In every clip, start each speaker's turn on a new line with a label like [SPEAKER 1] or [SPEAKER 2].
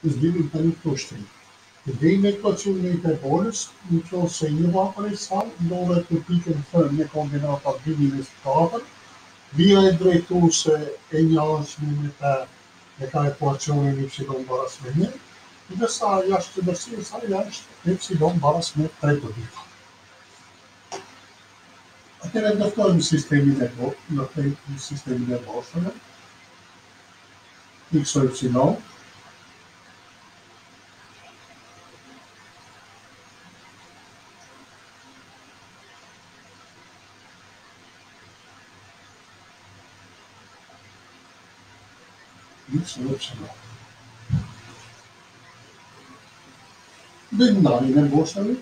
[SPEAKER 1] Dus die moet dan niet toestemmen. De D-equazione dei percorsi in ciò segno appressato dove tu piccoli fermi combinato di minuscolo, via il drettus e nyansminita neka equazione in y barasmeni, da sa yaşlı da sa yaş y barasmet trebodika. Atene da to sistemi de bo, na tej sistemi de bošane, x y, Binarie bošane,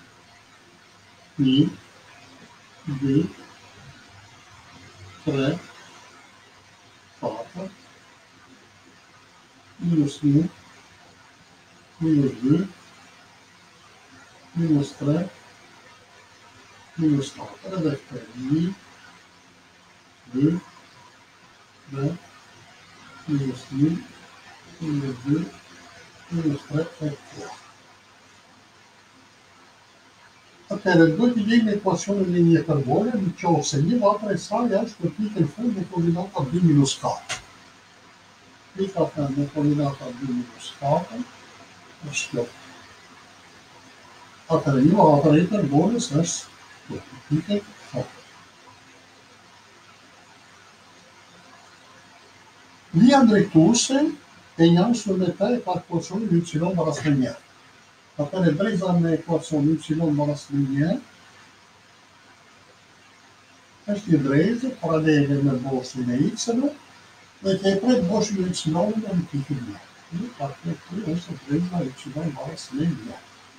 [SPEAKER 1] I, 2, 3, 4, minus 1, minus 2, minus 3, minus 4. Dat is 1, 2, 3, minus 1, minus 2, minus 3 e 4. Atene do ti viene equazione linea carbone, di ciò segno appressato yaş per piccoli fermi combinato di minuscolo. Pica fermi combinato di minuscolo, što. Atene ima operator bonus as piccoli fermi. Via dretuse e janë sull'età e equazione di y barasmenia. Atene drejta me equazione y barasmenia është I drejtë paralele me boshtin e x-eve dhe ke pret boshtin e y-në në pikën një. Në faktë këtu është drejta y barasmenia.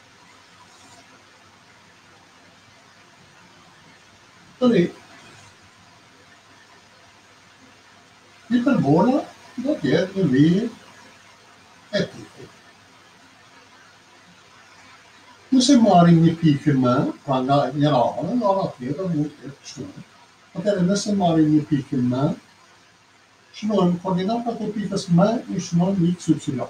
[SPEAKER 1] Tani, hiperbola do të jetë në vijë e pikë. Nëse marrim një pikë më, pra nga një radhë, nga ana tjetër mund të jetë kështu. Atëherë nëse marrim një pikë më, shënojmë koordinatat e pikës më I shënojmë x, y.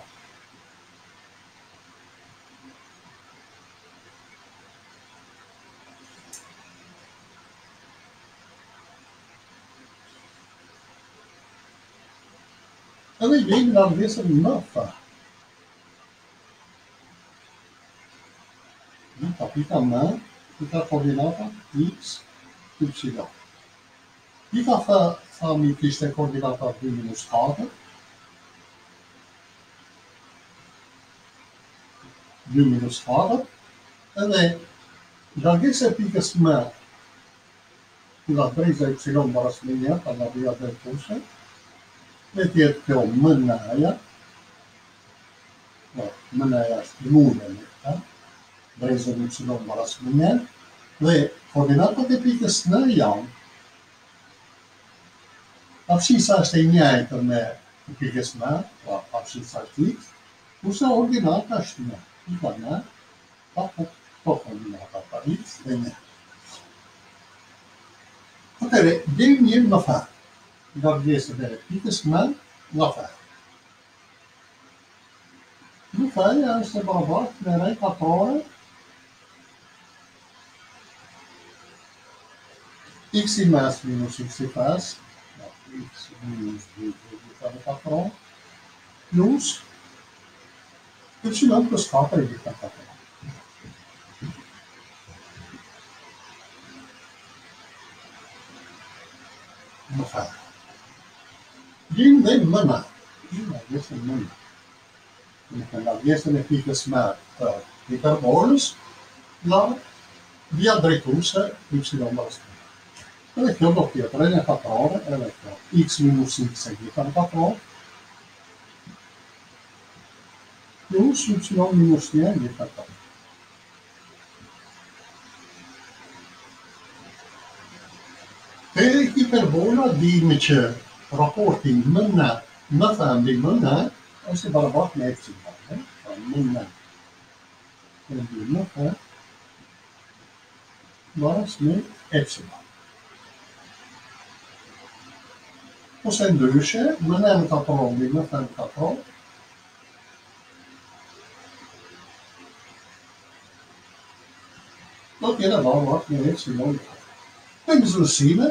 [SPEAKER 1] Edhe jemi në arvesën më fa. Pika më, pika koordinata x, y. Pika thami kishte koordinata 2 minus 4, 2 minus 4, edhe largesa e pikës më nga drejta y barasmenia, pa nga vija dretuse, dhe tjetë kjo më nëja, më nëja është lune në këta, drejtën y barasmenia, dhe koordinatat e pikës në janë abscissa është e njëjtër me pikës në, pra abscissa është x, kurse ordinata është në. Pika në, pa po koordinata pa x dhe në. Atëre, deri njëmë në farë, nga vjesët e pikës në nga farë. Në farë është e barabartë me rej katrore x I mes minus x I fes, x minus 2 divided 4 plus y plus 4 divided 4. Më farë. Gjim dhe mëna. Gjim dhe mëna. Në nga vjesën e pikës me të hiperbolës nga via drejtuse y barasmenia. Edhe kjo do tjetë rejnë e katrore, edhe kjo x minus x e gjithën katrore, plus y minus 1 e gjithën katrore. Te hiperbola dimi që raportin më në, më thëmbi më në, është I barabartë me epsilon, më në. Më në, baras me epsilon. Ose ndryshe, më në katror, më thëmë katror, Do tjera valvat me epsilon. En mislucina,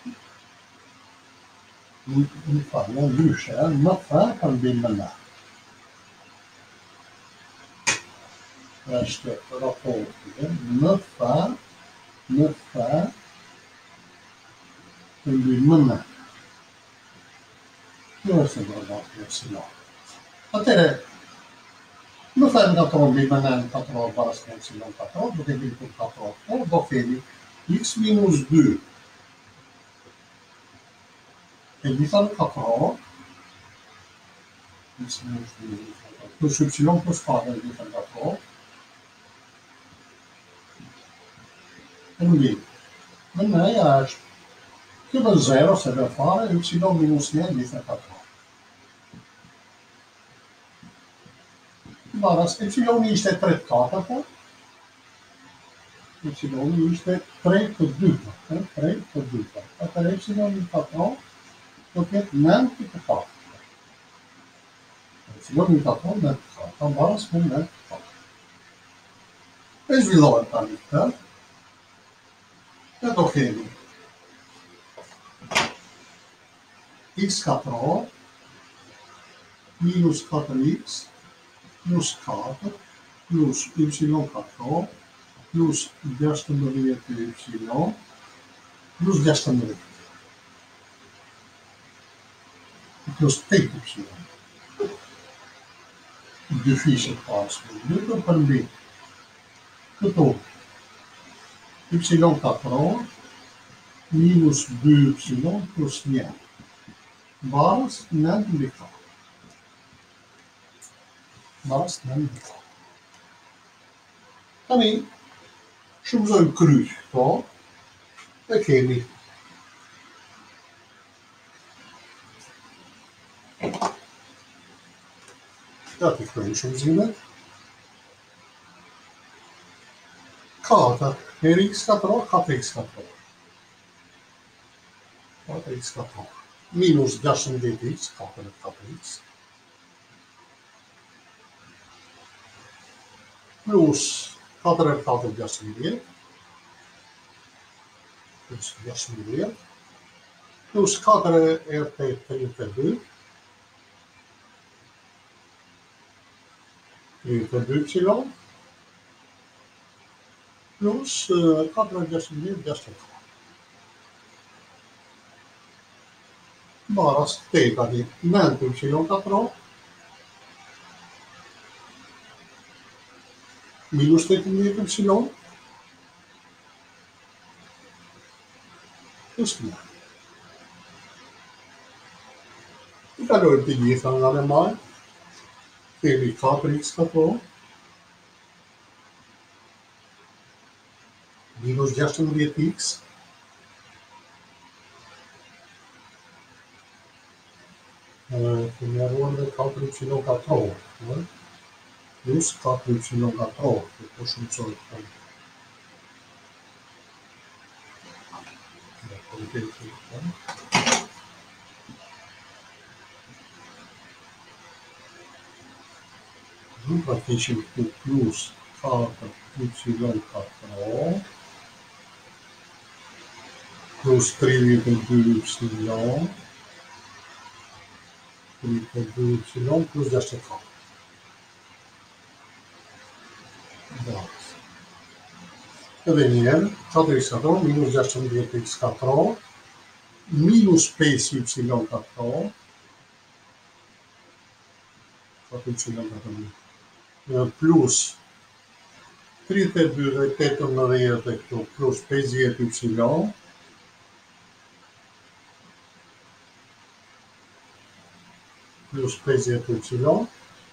[SPEAKER 1] mi fanno un luce, ma fa cambiamento. Esta rapporto me fa cambiamento. Dove sta guardando epsilon? Atere, me fa un cambiamento 4 baras epsilon 4, do tem que 4, do feli x minus 2. E di fa 4, x minus 2, plus epsilon plus 4, di fa 4. Quindi, non è che da 0 serve a fare y minus 1 di 4. Baras epsilon is de 3 kata. Epsilon is de 3 geduurd. 3 geduurd. Dat er epsilon in 4, dat het 9 kata. Epsilon in 4, 9 kata. Baras met 9 kata. Dus we lopen dan niet, hè? Dat ook geen. X kata minus kata x plus kata plus y kata plus destemmereerd y plus destemmereerd plus t y. Divisie pas. Nu op een b. Getal y kata minus 2y plus 1. Baras 9 beta. Baras 9 beta. Também, chamamos um cruz, tá? Aquele. Dat ik wel eens zien heb. Kata, x gaat er ook, kata x gaat er ook. Kata x gaat er ook. Minus dassen dx, kata x. Plus kata dassen dt. Dus dassen dt. Plus kata rt 3 per 2. 3 per 2 epsilon. Plus kata dassen dt dassen. Baras tega di 9 epsilon kata. Minus 3 epsilon. Plus 9. Ik ga door het hier gaan allemaal. Geef kata x kata. Minus 16 x. Primeiro onda kata y kata. Plus kata y kata. Depois um só aqui. Nunca fiz o plus kata y kata. Plus 3,2 y. 3,2 y plus desta kata. Venier, kata x kata minus 16 x kata minus space y kata. Kata y kata plus 3 per 2 ripetono plus space y. Plus space y.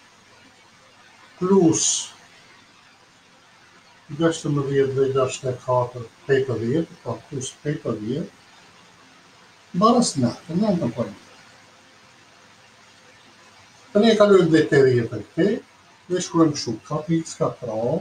[SPEAKER 1] Plus destemmereerd bij dat stuk kata paper weer, plus paper weer. Baras net, en dan kan je. Dan ik kan u determineren, oké? Dus gewoon zoek, kata x kata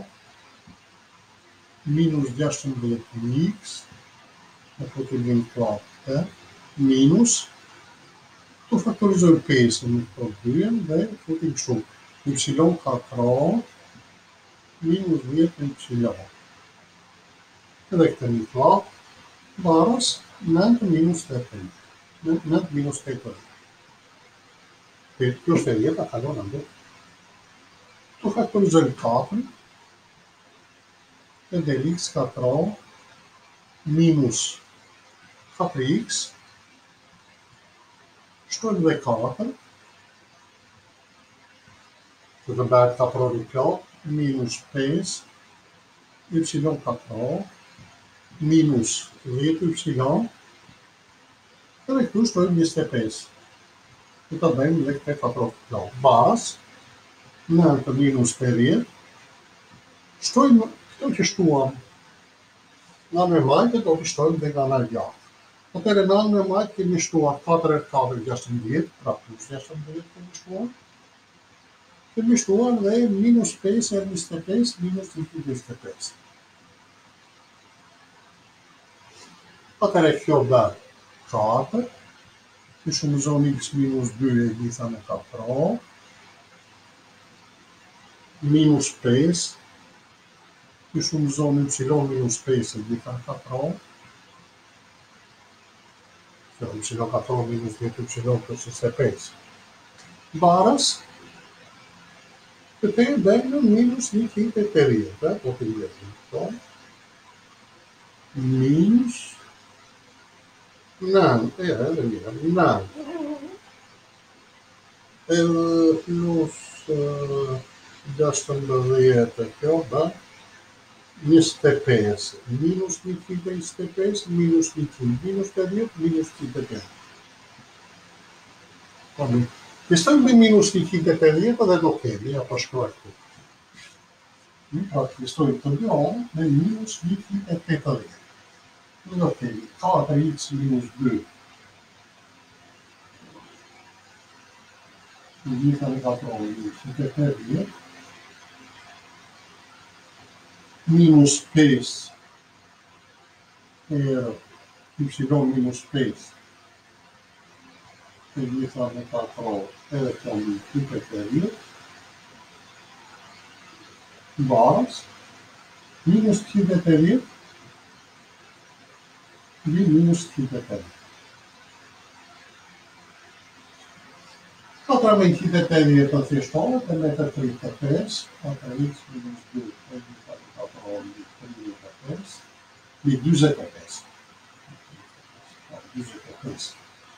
[SPEAKER 1] minus destemmereerd x, dat wordt in klaar, minus, tu factorizzo il peso nel problema, beh, footing zoek, y kata minus 4 y. Edhe këtë një klap, barës 9 -8. 9 - 8. Kjo është e jeta, kalon ande. Tu faktorizojmë 4, e del x katëror minus 4x, shtojmë dhe 4, që të bëhet katëror i plot, minus 5, y katëror, minus 10y, edhe këtu shtojmë 25. Që të bëjmë dhe këte katëror i plot. Barës, 9 minus 50, shtojmë këto që shtuam në anën e majtë, do të shtojmë dhe nga në gjatë. Atëre në anën e majtë kemi shtuar 4 e 4 16, pra plus 16 kemi shtuar. Kemi shtuar dhe minus 5 e 25 minus 25. Atëre kjo dhe 4, që shumëzon x minus 2 e gjitha në 4, minus 5, që shumëzon y minus 5 e gjitha në 4, që y 4 minus 10y plus 25. Barës, këtë e dhe në minus 180, po të jetë këto, minus 9, edhe mirë, 9, edhe plus 16, kjo dhe 25, minus 125, minus 100, minus 50, minus 150. Pistojmë dhe minus 150 dhe do kemi, apo shkruaj këtu. Pra, pistojmë të bjohë me minus 180. Do kemi 4x minus 2. Në gjitha në 4 minus 150. Minus 5 e y minus 5. E gjitha në 4 edhe kemi 150. Barës, minus 150. Minus 150. 4 me 150 të thjeshtohet, e me të 35, 4x minus 2, e gjitha në 4 35, i 25. 25.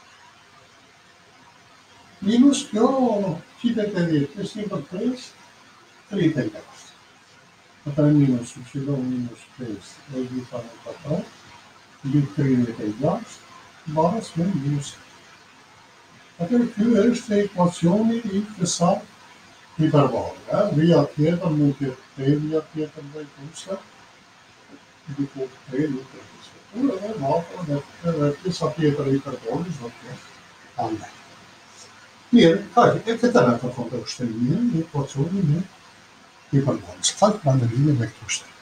[SPEAKER 1] Minus kjo 150, e si për 3, 35. 4 minus y minus 5, e gjitha në 4, i 36, barës me minus. Atër kjo është ekuacioni i kësaj hiperbole. Vija tjetër mund të jetë vija tjetër dhe i kurse, diku të nuk e kurse. Edhe mafë dhe kësa tjetër hiperbolis do të jetë ande. Mirë, kajtë, e këtë në të fondë ushtërimin, ekuacioni në hiperbolis. Kajtë në në linje me këtë ushtërimin.